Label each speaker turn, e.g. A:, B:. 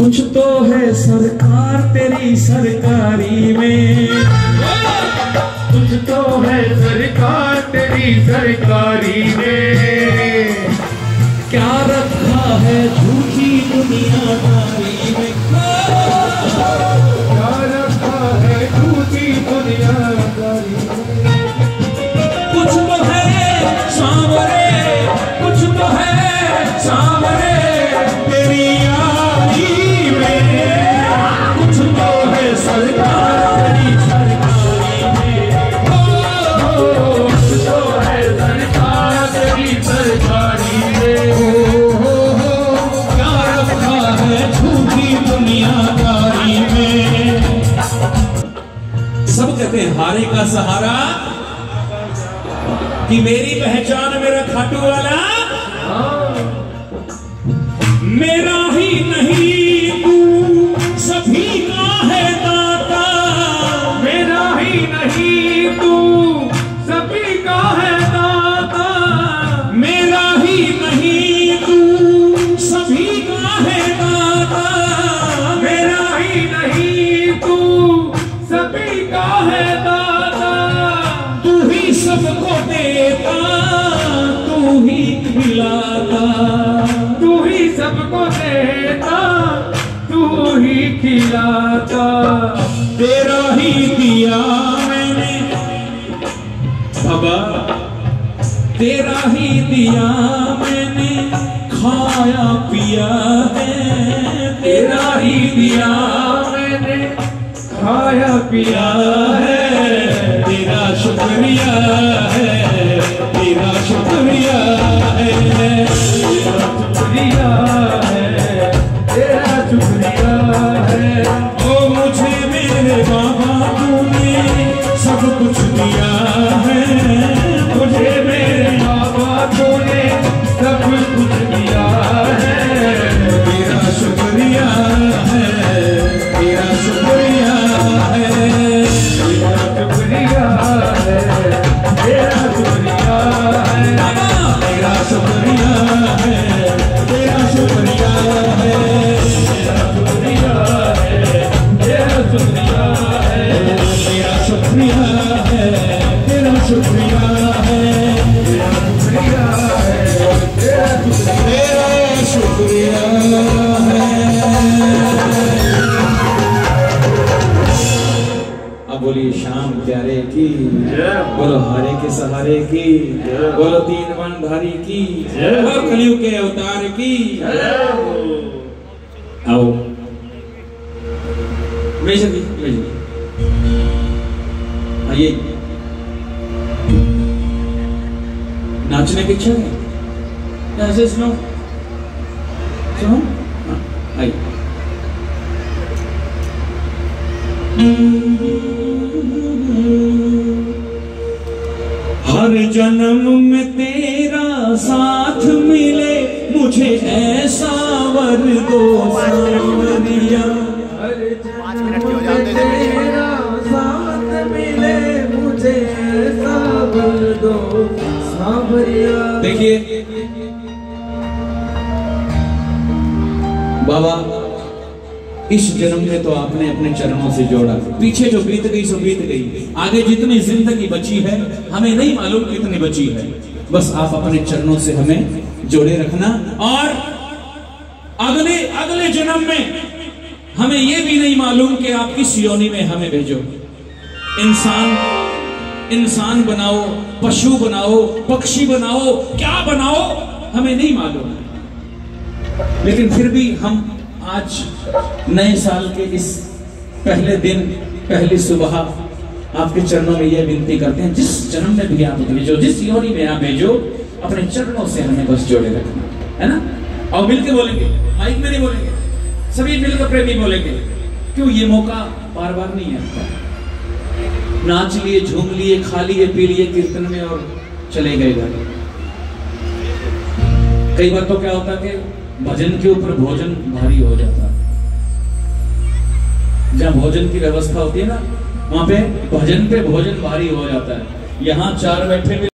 A: कुछ तो है सरकार तेरी सरकारी में,
B: कुछ तो है सरकार तेरी सरकारी में।
A: क्या रखा है झूठी दुनियादारी में,
B: क्या रखा है झूठी दुनियादारी में।
A: कुछ तो है सांवरे, कुछ तो है सांवरे तेरी यारी में, कुछ तो है सरकार तेरी सरकारी में,
B: कुछ तो है सरकार तेरी सरकारी में।
A: क्या रखा है झूठी दुनियादारी में। सब कहते हैं हारे का सहारा कि मेरी पहचान मेरा खाटू वाला, मेरा ही नहीं तू सभी का है दाता,
B: मेरा ही नहीं तू सभी का है दाता,
A: मेरा ही नहीं तू सभी का है दाता,
B: मेरा ही नहीं तू सभी का है दाता।
A: तू ही सबको देता, तू ही खिलाता,
B: तू ही सबको देता, तू ही खिलाता।
A: तेरा ही दिया मैंने बाबा, तेरा ही दिया मैंने खाया पिया है, तेरा ही दिया
B: मैंने खाया पिया
A: है, तेरा शुक्रिया है, तेरा शुक्रिया है,
B: तेरा शुक्रिया है, तेरा शुक्रिया है।
A: ओ मुझे मेरे बाबा तूने सब कुछ दिया है,
B: मुझे मेरे बाबा तूने सब कुछ दिया है,
A: तेरा शुक्रिया है, तेरा शुक्रिया है,
B: तेरा शुक्रिया है, तेरा शुक्रिया है,
A: तेरा शुक्रिया है, तेरा शुक्रिया है,
B: तेरा शुक्रिया है, तेरा शुक्रिया है,
A: तेरा शुक्रिया है, तेरा शुक्रिया है,
B: तेरा शुक्रिया है, तेरा
A: शुक्रिया है। अब बोलिए श्याम प्यारे की, बोलो हारे के सहारे की, बोलो तीन वनधारी की, बोलो कलयुग के अवतार की। आओ मेजर जी, मेजर आइए, नाचने की इच्छा है ऐसे सुनो, सुनो आइए। हर जन्म में तेरा साथ मिले मुझे ऐसा वर दो सांवरिया,
B: हर जन्म में तेरा साथ मिले मुझे ऐसा वर दो सांवरिया।
A: देखिए बाबा, इस जन्म में तो आपने अपने चरणों से जोड़ा, पीछे जो बीत गई सो बीत गई, आगे जितनी जिंदगी बची है हमें नहीं मालूम कितनी बची है, बस आप अपने चरणों से हमें जोड़े रखना, और अगले अगले जन्म में हमें यह भी नहीं मालूम कि आप किस योनि में हमें भेजो। इंसान बनाओ, पशु बनाओ, पक्षी बनाओ, क्या बनाओ हमें नहीं मालूम, लेकिन फिर भी हम आज नए साल के इस पहले दिन, पहली सुबह आपके चरणों में यह विनती करते हैं, जिस जन्म में भी आप भेजो, जिस योनि में आप भेजो, अपने चरणों से हमें बस जोड़े रखना है ना। और मिलके बोलेंगे, माइक में नहीं बोलेंगे, सभी मिलकर प्रेमी बोलेंगे, क्यों ये मौका बार बार नहीं आता। नाच लिए, झूम लिए, खा लिए, पी लिए कीर्तन में और चले गए घर। कई बार तो क्या होता कि भजन के ऊपर भोजन भारी हो जाता है, जहाँ भोजन की व्यवस्था होती है ना, वहां पे भजन पे भोजन भारी हो जाता है। यहाँ चार बैठे